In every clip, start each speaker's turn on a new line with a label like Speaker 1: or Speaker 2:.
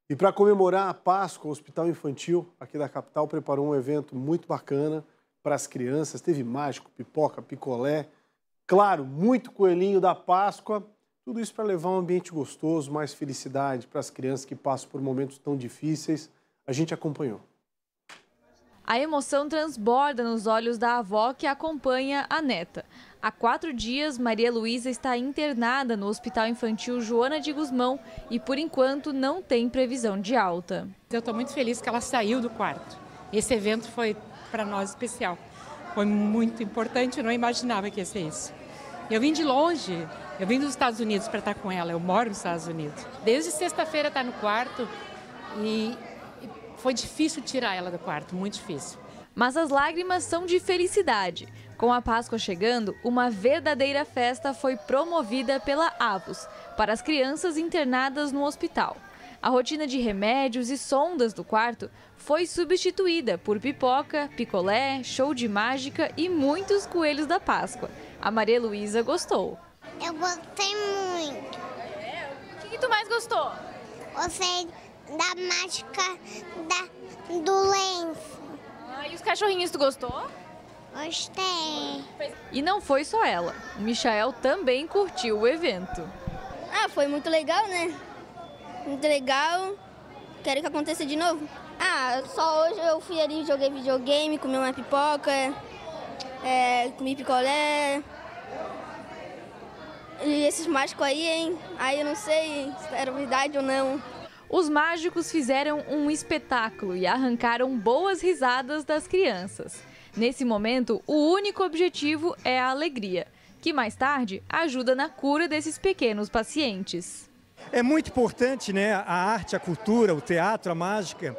Speaker 1: E para comemorar a Páscoa, o Hospital Infantil aqui da capital preparou um evento muito bacana para as crianças. Teve mágico, pipoca, picolé, claro, muito coelhinho da Páscoa. Tudo isso para levar um ambiente gostoso, mais felicidade para as crianças que passam por momentos tão difíceis. A gente acompanhou.
Speaker 2: A emoção transborda nos olhos da avó que acompanha a neta. Há 4 dias, Maria Luísa está internada no Hospital Infantil Joana de Gusmão e, por enquanto, não tem previsão de alta.
Speaker 3: Eu estou muito feliz que ela saiu do quarto. Esse evento foi para nós especial. Foi muito importante, eu não imaginava que ia ser isso. Eu vim de longe, eu vim dos Estados Unidos para estar com ela, eu moro nos Estados Unidos. Desde sexta-feira está no quarto e foi difícil tirar ela do quarto, muito difícil.
Speaker 2: Mas as lágrimas são de felicidade. Com a Páscoa chegando, uma verdadeira festa foi promovida pela Avos para as crianças internadas no hospital. A rotina de remédios e sondas do quarto foi substituída por pipoca, picolé, show de mágica e muitos coelhos da Páscoa. A Maria Luísa gostou.
Speaker 4: Eu gostei muito.
Speaker 2: O que tu mais gostou?
Speaker 4: Gostei da mágica do lenço.
Speaker 2: E os cachorrinhos, tu gostou?
Speaker 4: Gostei.
Speaker 2: E não foi só ela. O Michael também curtiu o evento.
Speaker 5: Foi muito legal, né? Muito legal. Quero que aconteça de novo. Só hoje eu fui ali, joguei videogame, comi uma pipoca, comi picolé. E esses mágicos aí, hein? Aí eu não sei se era verdade ou não.
Speaker 2: Os mágicos fizeram um espetáculo e arrancaram boas risadas das crianças. Nesse momento, o único objetivo é a alegria, que mais tarde ajuda na cura desses pequenos pacientes.
Speaker 6: É muito importante, né, a arte, a cultura, o teatro, a mágica,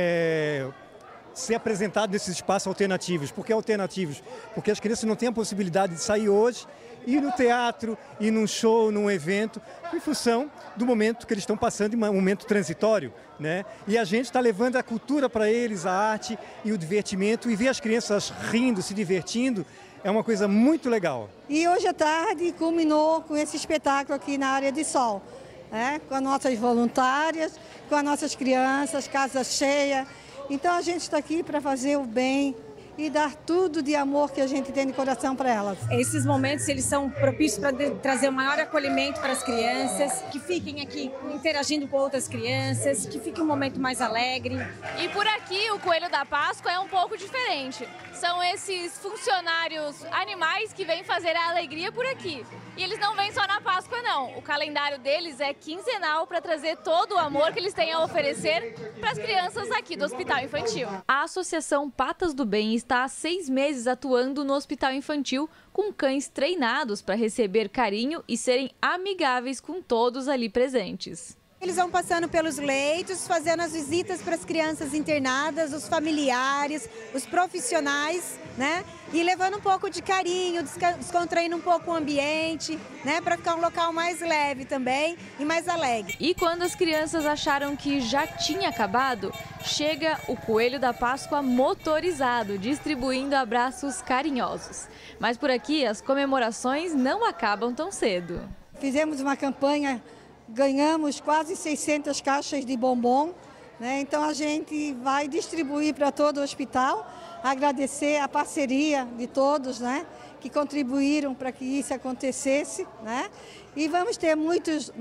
Speaker 6: ser apresentado nesses espaços alternativos. Por que alternativos? Porque as crianças não têm a possibilidade de sair hoje, ir no teatro, ir num show, num evento, em função do momento que eles estão passando, um momento transitório, né? E a gente está levando a cultura para eles, a arte e o divertimento, e ver as crianças rindo, se divertindo, é uma coisa muito legal.
Speaker 7: E hoje à tarde culminou com esse espetáculo aqui na área de sol, com as nossas voluntárias, com as nossas crianças, casa cheia. Então a gente está aqui para fazer o bem e dar tudo de amor que a gente tem de coração para elas.
Speaker 8: Esses momentos eles são propícios para trazer um maior acolhimento para as crianças, que fiquem aqui interagindo com outras crianças, que fique um momento mais alegre.
Speaker 2: E por aqui o Coelho da Páscoa é um pouco diferente. São esses funcionários animais que vêm fazer a alegria por aqui. E eles não vêm só na Páscoa, não. O calendário deles é quinzenal para trazer todo o amor que eles têm a oferecer para as crianças aqui do Hospital Infantil. A Associação Patas do Bem está há 6 meses atuando no Hospital Infantil com cães treinados para receber carinho e serem amigáveis com todos ali presentes.
Speaker 9: Eles vão passando pelos leitos, fazendo as visitas para as crianças internadas, os familiares, os profissionais, né? E levando um pouco de carinho, descontraindo um pouco o ambiente, né? Para ficar um local mais leve também e mais alegre.
Speaker 2: E quando as crianças acharam que já tinha acabado, chega o Coelho da Páscoa motorizado, distribuindo abraços carinhosos. Mas por aqui as comemorações não acabam tão cedo.
Speaker 7: Fizemos uma campanha. Ganhamos quase 600 caixas de bombom, né? Então a gente vai distribuir para todo o hospital, agradecer a parceria de todos, né? Que contribuíram para que isso acontecesse, né? E vamos ter muitos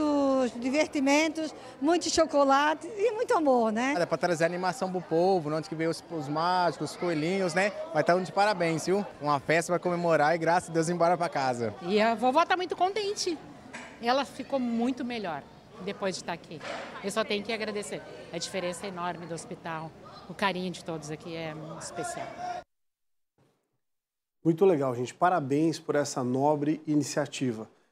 Speaker 7: divertimentos, muito chocolate e muito amor, né?
Speaker 10: É para trazer animação para o povo, onde que veio os mágicos, os coelhinhos, né? Vai estar de parabéns, viu? Uma festa para comemorar e graças a Deus ir embora para casa.
Speaker 3: E a vovó está muito contente. Ela ficou muito melhor depois de estar aqui. Eu só tenho que agradecer. A diferença é enorme do hospital. O carinho de todos aqui é muito especial.
Speaker 1: Muito legal, gente. Parabéns por essa nobre iniciativa.